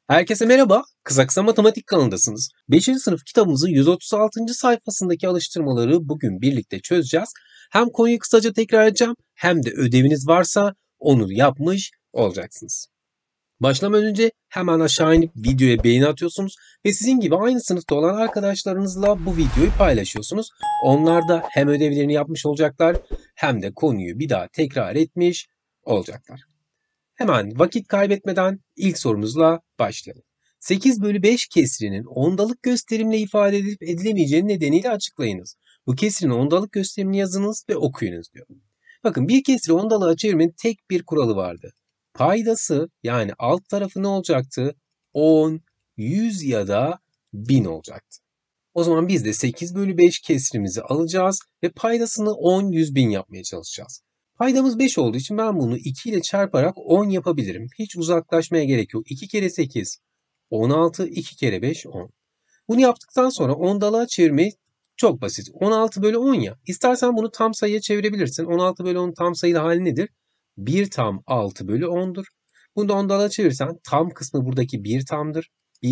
Herkese merhaba. Kısa Kısa Matematik kanalındasınız. 5. sınıf kitabımızın 136. sayfasındaki alıştırmaları bugün birlikte çözeceğiz. Hem konuyu kısaca tekrar edeceğim hem de ödeviniz varsa onu yapmış olacaksınız. Başlamadan önce hemen aşağı inip videoya beğeni atıyorsunuz ve sizin gibi aynı sınıfta olan arkadaşlarınızla bu videoyu paylaşıyorsunuz. Onlar da hem ödevlerini yapmış olacaklar hem de konuyu bir daha tekrar etmiş olacaklar. Hemen vakit kaybetmeden ilk sorumuzla başlayalım. 8 bölü 5 kesrinin ondalık gösterimle ifade edilip edilemeyeceğini nedeniyle açıklayınız. Bu kesrin ondalık gösterimini yazınız ve okuyunuz diyor. Bakın bir kesri ondalığa çevirmenin tek bir kuralı vardı. Paydası yani alt tarafı ne olacaktı? 10, 100 ya da 1000 olacaktı. O zaman biz de 8 bölü 5 kesrimizi alacağız ve paydasını 10, 100 bin yapmaya çalışacağız. Paydamız 5 olduğu için ben bunu 2 ile çarparak 10 yapabilirim. Hiç uzaklaşmaya gerek yok. 2 kere 8, 16, 2 kere 5, 10. Bunu yaptıktan sonra ondalığa çevirmeyi çok basit. 16 bölü 10 ya. İstersen bunu tam sayıya çevirebilirsin. 16 bölü 10 tam sayılı hali nedir? 1 tam 6 bölü 10'dur. Bunu da ondalığa çevirsen tam kısmı buradaki 1 tamdır.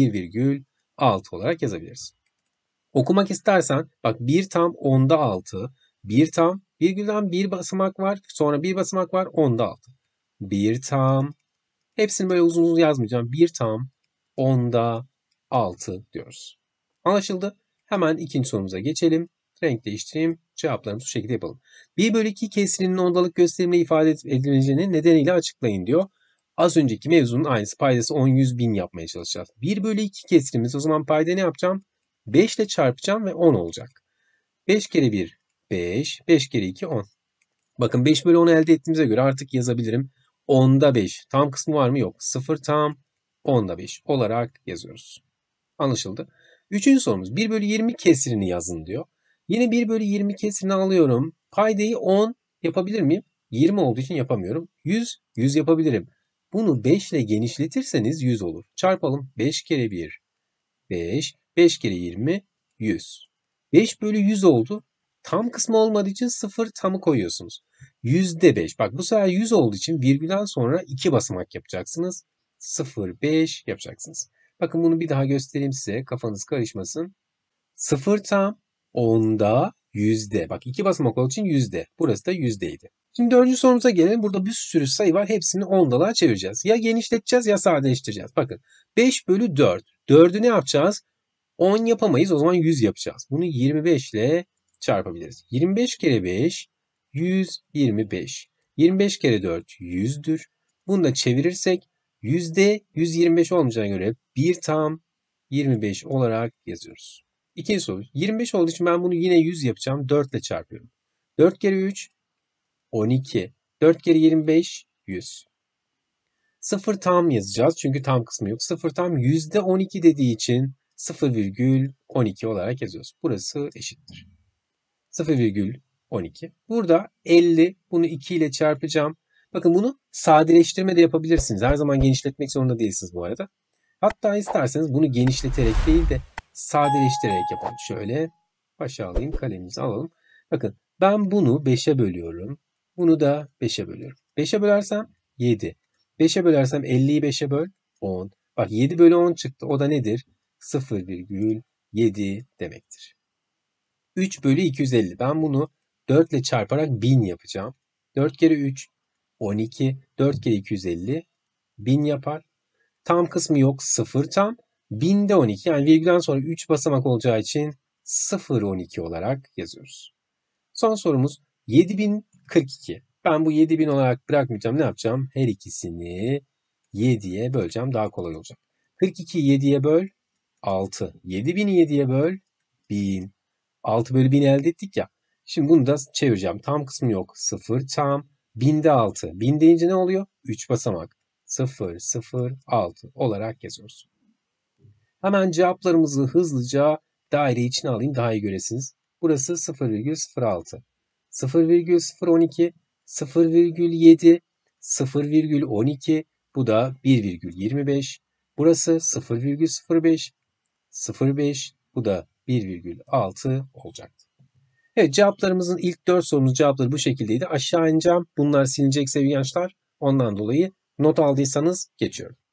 1,6 olarak yazabilirsin. Okumak istersen bak 1 tam 10'da 6, 1 tam virgülden bir basamak var, sonra bir basamak var 10'da 6. 1 tam, hepsini böyle uzun uzun yazmayacağım. 1 tam 10'da 6 diyoruz. Anlaşıldı? Hemen ikinci sorumuza geçelim. Renk değiştireyim. Cevaplarımızı şu şekilde yapalım. 1 bölü 2 kesrinin ondalık gösterimle ifade edileceğini nedeniyle açıklayın diyor. Az önceki mevzunun aynısı. Paydası 10, 100, 1000 yapmaya çalışacağız. 1 bölü 2 kesrimiz. O zaman payda ne yapacağım? 5 ile çarpacağım ve 10 olacak. 5 kere 1 5, 5 kere 2 10. Bakın 5 bölü 10'u elde ettiğimize göre artık yazabilirim. 10'da 5. Tam kısmı var mı? Yok. 0 tam 10'da 5 olarak yazıyoruz. Anlaşıldı. Üçüncü sorumuz 1 bölü 20 kesirini yazın diyor. Yine 1 bölü 20 kesirini alıyorum. Paydayı 10 yapabilir miyim? 20 olduğu için yapamıyorum. 100, 100 yapabilirim. Bunu 5 ile genişletirseniz 100 olur. Çarpalım. 5 kere 1 5, 5 kere 20, 100. 5 bölü 100 oldu. Tam kısmı olmadığı için 0 tamı koyuyorsunuz. %5. Bak bu sefer 100 olduğu için virgülden sonra 2 basamak yapacaksınız. 0,5 yapacaksınız. Bakın bunu bir daha göstereyim size. Kafanız karışmasın. 0 tam 10'da yüzde. Bak 2 basamak olduğu için yüzde. Burası da yüzdeydi. Şimdi dördüncü sorumuza gelelim. Burada bir sürü sayı var. Hepsini ondalığa çevireceğiz. Ya genişleteceğiz ya sadeleştireceğiz. Bakın 5 bölü 4. 4'ü ne yapacağız? 10 yapamayız. O zaman 100 yapacağız. Bunu 25 ile çarpabiliriz. 25 kere 5 125. 25 kere 4 100'dür. Bunu da çevirirsek yüzde 125 olmayacağına göre 1 tam 25 olarak yazıyoruz. İkinci soru. 25 olduğu için ben bunu yine 100 yapacağım. 4 ile çarpıyorum. 4 kere 3 12. 4 kere 25 100. 0 tam yazacağız çünkü tam kısmı yok. 0 tam %12 dediği için 0,12 olarak yazıyoruz. Burası eşittir. 0,12. Burada 50. Bunu 2 ile çarpacağım. Bakın bunu sadeleştirme de yapabilirsiniz. Her zaman genişletmek zorunda değilsiniz bu arada. Hatta isterseniz bunu genişleterek değil de sadeleştirerek yapalım. Şöyle başa alayım, kalemimizi alalım. Bakın ben bunu 5'e bölüyorum. Bunu da 5'e bölüyorum. 5'e bölersem 7. 5'e bölersem 50'yi 5'e böl 10. Bak 7 bölü 10 çıktı. O da nedir? 0,7 demektir. 3 bölü 250. Ben bunu 4 ile çarparak 1000 yapacağım. 4 kere 3 12. 4 kere 250 1000 yapar. Tam kısmı yok. 0 tam. 1000'de 12. Yani virgülden sonra 3 basamak olacağı için 0,12 olarak yazıyoruz. Son sorumuz 7042. Ben bu 7000 olarak bırakmayacağım. Ne yapacağım? Her ikisini 7'ye böleceğim. Daha kolay olacak. 42'yi 7'ye böl 6. 7000'i 7'ye böl 1000. 6 bölü 1000 elde ettik ya. Şimdi bunu da çevireceğim. Tam kısmı yok. 0 tam. 1000'de 6. 1000 deyince ne oluyor? 3 basamak. 0, 0, 6 olarak yazıyoruz. Hemen cevaplarımızı hızlıca daire içine alayım daha iyi göresiniz. Burası 0,06. 0,012, 0,7, 0,12. Bu da 1,25. Burası 0,05, 0,5. Bu da 1,6 olacaktı. Evet, cevaplarımızın ilk 4 sorumuzun cevapları bu şekildeydi. Aşağı ineceğim. Bunlar silinecek sevgili gençler. Ondan dolayı not aldıysanız geçiyorum.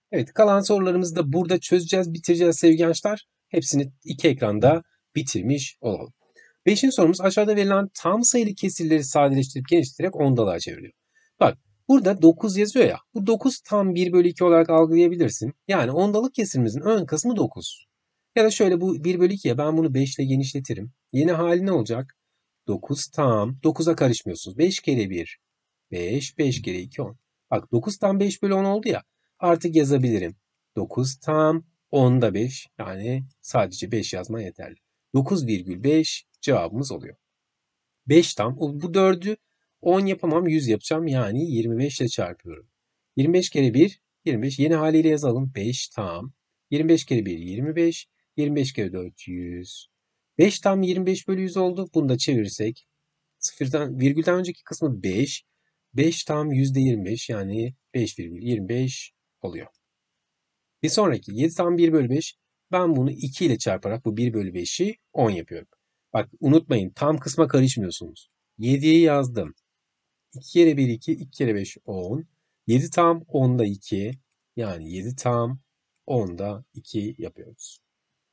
Evet, kalan sorularımızı da burada çözeceğiz, bitireceğiz sevgili gençler. Hepsini iki ekranda bitirmiş olalım. Beşinci sorumuz aşağıda verilen tam sayılı kesirleri sadeleştirip genişleterek ondalığa çevriliyor. Bak burada 9 yazıyor ya. Bu 9 tam 1 bölü 2 olarak algılayabilirsin. Yani ondalık kesirimizin ön kısmı 9. Ya da şöyle bu 1 bölü 2'ye ben bunu 5 ile genişletirim. Yeni hali ne olacak? 9 tam. 9'a karışmıyorsunuz. 5 kere 1 5. 5 kere 2 10. Bak 9 tam 5 bölü 10 oldu ya. Artık yazabilirim. 9 tam 10'da 5. Yani sadece 5 yazma yeterli. 9,5 cevabımız oluyor. 5 tam. Bu 4'ü 10 yapamam, 100 yapacağım. Yani 25 ile çarpıyorum. 25 kere 1 25. Yeni haliyle yazalım. 5 tam. 25 kere 1 25. 25 kere 4 100. 5 tam 25 bölü 100 oldu. Bunu da çevirirsek sıfırdan virgülden önceki kısmı 5. 5 tam %25 yani 5,25 oluyor. Bir sonraki 7 tam 1 bölü 5. Ben bunu 2 ile çarparak bu 1 bölü 5'i 10 yapıyorum. Bak unutmayın tam kısma karışmıyorsunuz. 7'yi yazdım. 2 kere 1 2, 2 kere 5 10. 7 tam 10'da 2 yani 7 tam 10'da 2 yapıyoruz.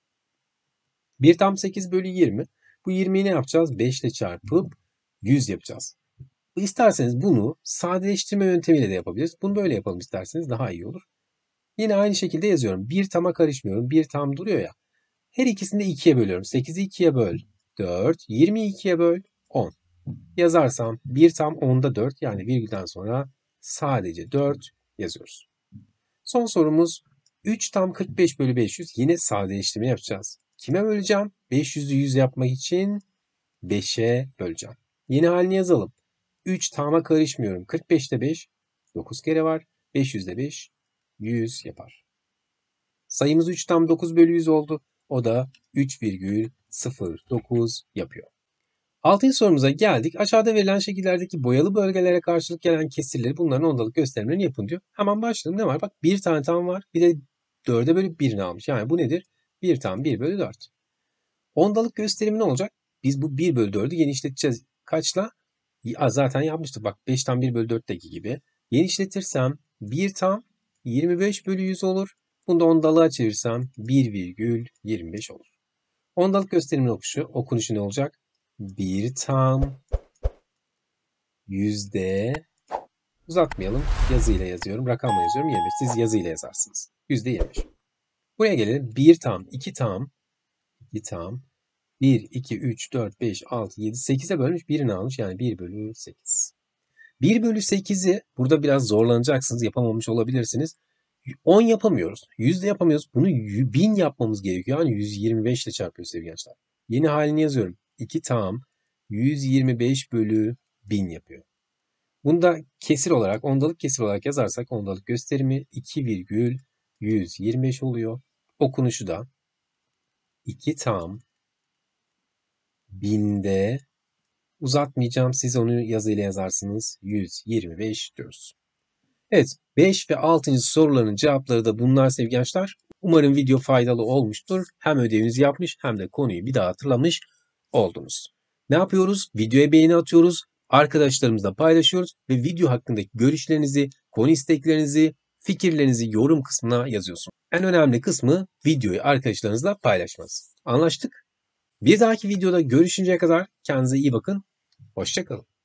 1 tam 8 bölü 20. Bu 20'yi ne yapacağız? 5 ile çarpıp 100 yapacağız. İsterseniz bunu sadeleştirme yöntemiyle de yapabiliriz. Bunu böyle yapalım isterseniz daha iyi olur. Yine aynı şekilde yazıyorum. 1 tama karışmıyorum. 1 tam duruyor ya. Her ikisini de 2'ye bölüyorum. 8'i 2'ye böl 4. 20'yi 2'ye böl 10. Yazarsam 1 tam 10'da 4 yani virgülden sonra sadece 4 yazıyoruz. Son sorumuz 3 tam 45 bölü 500. Yine sadeleştirme yapacağız. Kime böleceğim? 500'ü 100 yapmak için 5'e böleceğim. Yeni halini yazalım. 3 tam'a karışmıyorum. 45'te 5 9 kere var. 500'de 5 100 yapar. Sayımız 3 tam 9 bölü 100 oldu. O da 3,09 yapıyor. 6. sorumuza geldik. Aşağıda verilen şekillerdeki boyalı bölgelere karşılık gelen kesirleri bunların ondalık gösterimlerini yapın diyor. Hemen başlayalım. Ne var? Bak bir tane tam var. Bir de 4'e bölüp 1'ini almış. Yani bu nedir? 1 tam 1 bölü 4. Ondalık gösterimi ne olacak? Biz bu 1 bölü 4'ü genişleteceğiz. Kaçla? Zaten yapmıştık. Bak 5 tam 1 bölü 4'teki gibi. Genişletirsem 1 tam 25 bölü 100 olur. Bunu da ondalığa çevirsem 1,25 olur. Ondalık gösterimin okunuşu ne olacak? 1 tam yüzde uzatmayalım. Yazıyla yazıyorum. Rakamla yazıyorum. 25. Siz yazıyla yazarsınız. %25. Buraya gelelim. 1 tam, 2 tam, 2 tam, 1, 2, 3, 4, 5, 6, 7, 8'e bölmüş. Birini almış. Yani 1 bölü 8. 1 bölü 8'i burada biraz zorlanacaksınız. Yapamamış olabilirsiniz. 10 yapamıyoruz. 100 de yapamıyoruz. Bunu 1000 yapmamız gerekiyor. Yani 125 ile çarpıyoruz sevgili gençler. Yeni halini yazıyorum. 2 tam 125 bölü 1000 yapıyor. Bunu da kesir olarak, ondalık kesir olarak yazarsak ondalık gösterimi 2,125 oluyor. Okunuşu da 2 tam 1000'de uzatmayacağım. Siz onu yazıyla yazarsınız. 125 diyoruz. Evet, 5 ve 6. soruların cevapları da bunlar sevgili gençler. Umarım video faydalı olmuştur. Hem ödevinizi yapmış hem de konuyu bir daha hatırlamış oldunuz. Ne yapıyoruz? Videoya beğeni atıyoruz, arkadaşlarımızla paylaşıyoruz ve video hakkındaki görüşlerinizi, konu isteklerinizi, fikirlerinizi yorum kısmına yazıyorsunuz. En önemli kısmı videoyu arkadaşlarınızla paylaşmanız. Anlaştık? Bir dahaki videoda görüşünceye kadar kendinize iyi bakın. Hoşça kalın.